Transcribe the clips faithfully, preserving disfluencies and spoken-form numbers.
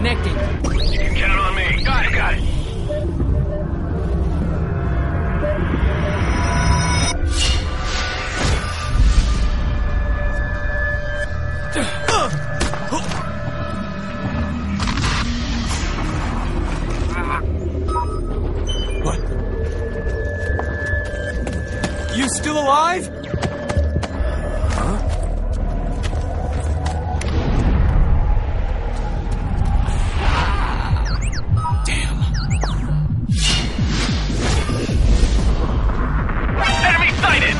Connecting. You can count on me. Got it, got it. What? You still alive? Huh? Damn. Enemy sighted!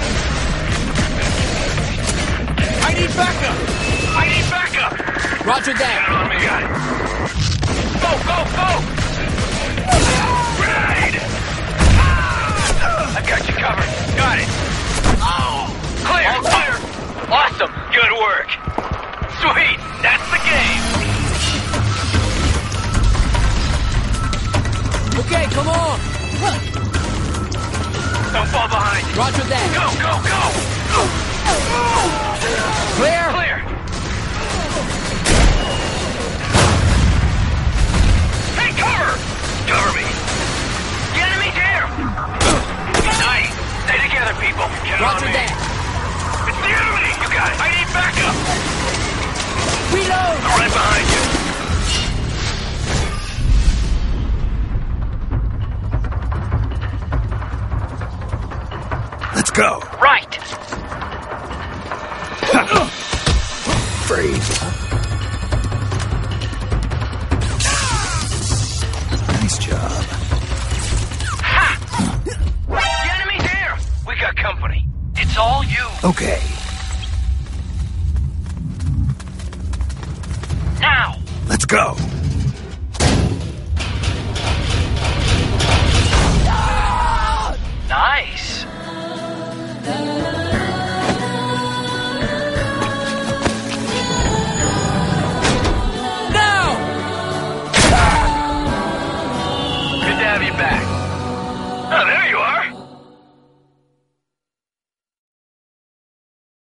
I need backup! I need backup! Roger that. Count on me, got it. Go, go, go! Grenade! I got you covered. Got it. Oh! Clear, all clear. Awesome. Good work. Sweet. That's the game. Okay, come on. Don't fall behind. Roger that. Go, go, go! Clear? Clear. Hey, cover! Cover me. The enemy's here. Nice. Stay together, people. Count on Roger me. that. It's the enemy! You got it! I need backup! Reload! I'm right behind you! Let's go. Right! Freeze. Nice job. Ha! The enemy's here! We got company. It's all you. Okay. Now! Let's go. Nice! Now! Good to have you back.